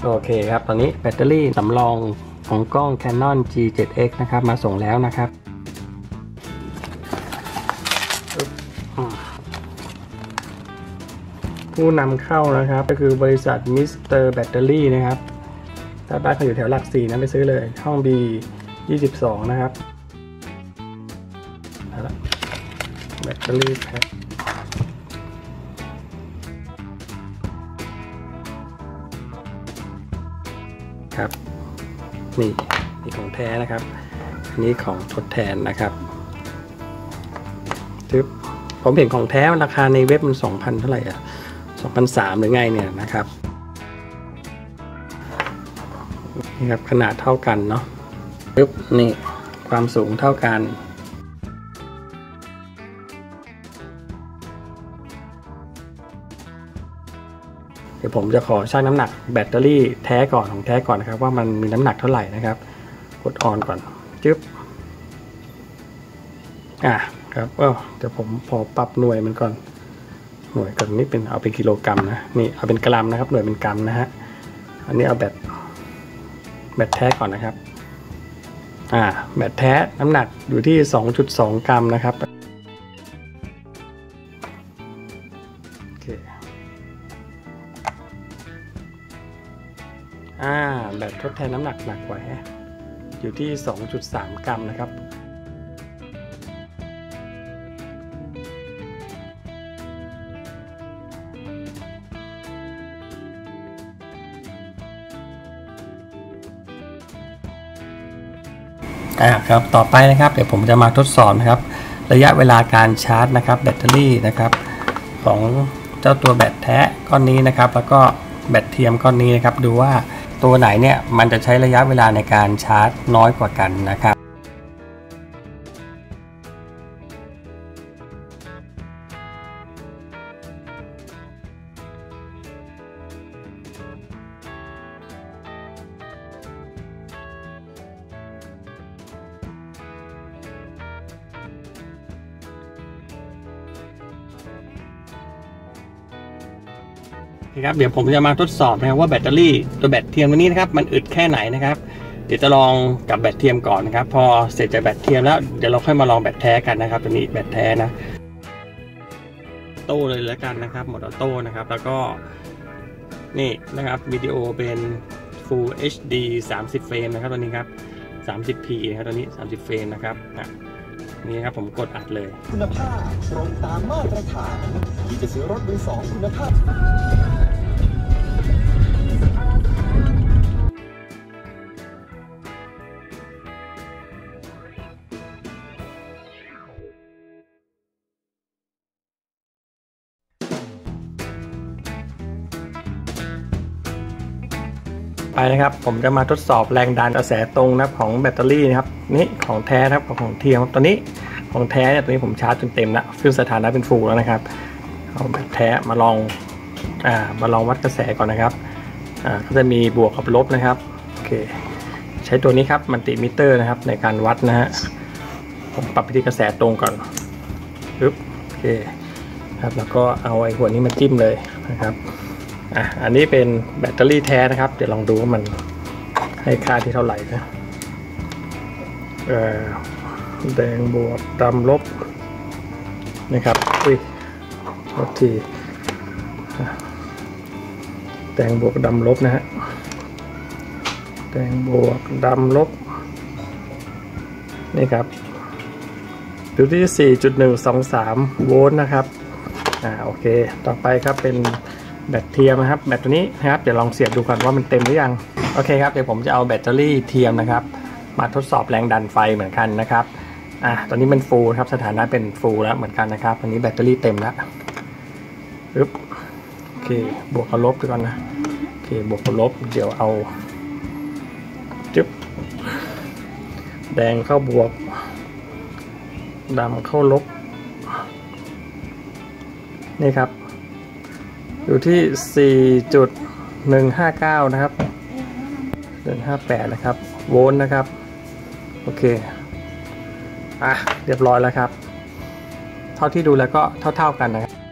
โอเคครับตอนนี้แบตเตอรี่สำรองของกล้อง Canon G7X นะครับมาส่งแล้วนะครับผู้นำเข้านะครับก็คือบริษัทมิสเตอร์แบตเตอรี่นะครับถ้าบ้านเขาอยู่แถวหลัก4นะไปซื้อเลยห้อง B22 นะครับแบตเตอรี่แพ็คครับนี่ของแท้นะครับอันนี้ของทดแทนนะครับผมเห็นของแท้ราคาในเว็บมัน 2,000 เท่าไหร่อ่ะ 2,300 หรือไงเนี่ยนะครับนี่ครับขนาดเท่ากันเนาะนี่ความสูงเท่ากันเดี๋ยวผมจะขอชั่งน้ำหนักแบตเตอรี่แท้ก่อนของแท้ก่อนนะครับว่ามันมีน้ำหนักเท่าไหร่นะครับกดออนก่อนครับเดี๋ยวผมพอปรับหน่วยมันก่อนหน่วยก่อนนี่เป็นเอาเป็นกิโลกรัมนะนี่เอาเป็นกรัมนะครับหน่วยเป็นกรัมนะฮะอันนี้เอาแบตแท้ก่อนนะครับแบตแท้น้ำหนักอยู่ที่ 2.2 กรัมนะครับโอเคแบตทดแทนน้ำหนักหนักกว่าอยู่ที่ 2.3 กรัมนะครับครับต่อไปนะครับเดี๋ยวผมจะมาทดสอบนะครับระยะเวลาการชาร์จนะครับแบตเตอรี่นะครับของเจ้าตัวแบตแท้ก้อนนี้นะครับแล้วก็แบตเทียมก้อนนี้นะครับดูว่าตัวไหนเนี่ยมันจะใช้ระยะเวลาในการชาร์จน้อยกว่ากันนะครับเดี๋ยวผมจะมาทดสอบนะครับว่าแบตเตอรี่ตัวแบตเทียมตัวนี้นะครับมันอึดแค่ไหนนะครับเดี๋ยวจะลองกับแบตเทียมก่อนนะครับพอเสร็จจากแบตเทียมแล้วเดี๋ยวเราค่อยมาลองแบตแท้กันนะครับตัวนี้แบตแท้นะโต้เลยแล้วกันนะครับโหมดออโต้นะครับแล้วก็นี่นะครับวิดีโอเป็น Full HD 30 เฟรมนะครับตัวนี้ครับ 30p นะครับตัวนี้30 เฟรมนะครับนี่ครับผมกดอัดเลยคุณภาพตรงตามมาตรฐานที่จะซื้อรถมือสองคุณภาพไปนะครับผมจะมาทดสอบแรงดันกระแสตรงนะของแบตเตอรี่นะครับนี่ของแท้นะครับของเทียมตัวนี้ของแท้เนี่ยตัวนี้ผมชาร์จจนเต็มแล้วขึ้นสถานะเป็นฟูลแล้วนะครับเอาแบตแท้มาลองวัดกระแสก่อนนะครับก็จะมีบวกกับลบนะครับโอเคใช้ตัวนี้ครับมัลติมิเตอร์นะครับในการวัดนะฮะผมปรับไปที่กระแสตรงก่อนโอเคครับแล้วก็เอาไอ้หัวนี้มาจิ้มเลยนะครับอันนี้เป็นแบตเตอรี่แท้นะครับเดี๋ยวลองดูว่ามันให้ค่าที่เท่าไหร่นะแดงบวกดำลบนะครับลบทีแดงบวกดำลบนะฮะแดงบวกดำลบนี่ครับอยู่ที่ 4.123 โวลต์นะครับโอเคต่อไปครับเป็นแบตเทียมนะครับแบตตัวนี้นะครับเดี๋ยวลองเสียบดูก่อนว่ามันเต็มหรือยังโอเคครับเดี๋ยวผมจะเอาแบตเตอรี่เทียมนะครับมาทดสอบแรงดันไฟเหมือนกันนะครับตอนนี้มันฟูลครับสถานะเป็นฟูลแล้วเหมือนกันนะครับอันนี้แบตเตอรี่เต็มแล้วโอเคบวกกับลบดูก่อนนะโอเคบวกกับลบเดี๋ยวเอาแดงเข้าบวกดำเข้าลบนี่ครับอยู่ที่ 4.159 นะครับ158นะครับโวลต์นะครับโอเคเรียบร้อยแล้วครับเท่าที่ดูแล้วก็เท่ากันนะครับ